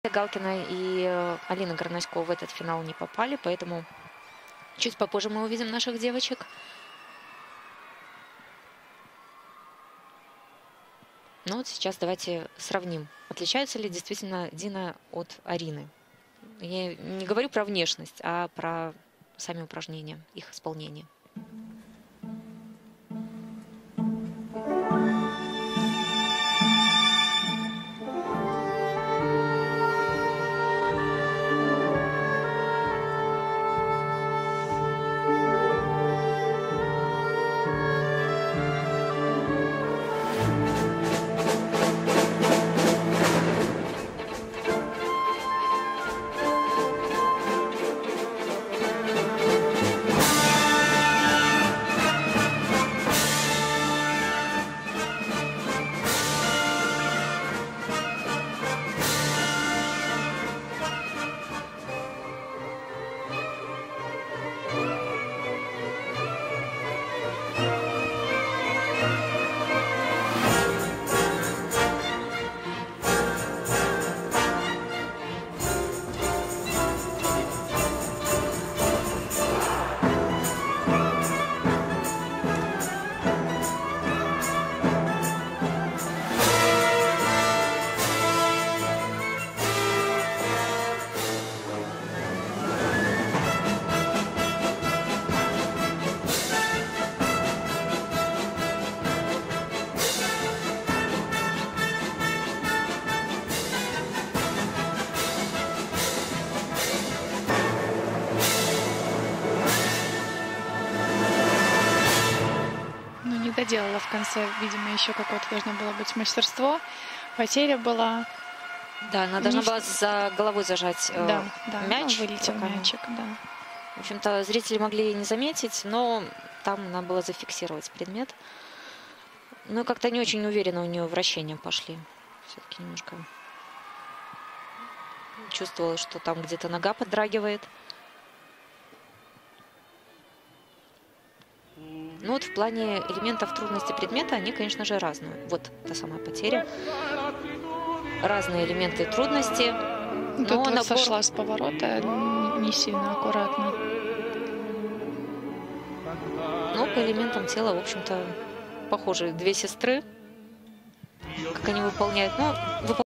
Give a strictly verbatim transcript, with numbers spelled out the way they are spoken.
Галкина и э, Алина Горнаськова в этот финал не попали, поэтому чуть попозже мы увидим наших девочек. Ну вот сейчас давайте сравним. Отличаются ли действительно Дина от Арины? Я не говорю про внешность, а про сами упражнения, их исполнение. Доделала в конце, видимо, еще какое-то должно было быть мастерство. Потеря была. Да, она должна была за головой зажать э, да, да, мяч. Ну, вылетел пока... мячик, да. В общем-то, зрители могли не заметить, но там надо было зафиксировать предмет. Ну, как-то не очень уверенно у нее вращения пошли. Все-таки немножко чувствовала, что там где-то нога подрагивает. Ну вот в плане элементов трудности предмета они, конечно же, разные. Вот та самая потеря. Разные элементы трудности. Тут но вот набор... сошла с поворота не сильно аккуратно. Ну, по элементам тела, в общем-то, похожи две сестры. Как они выполняют. Ну, выполняют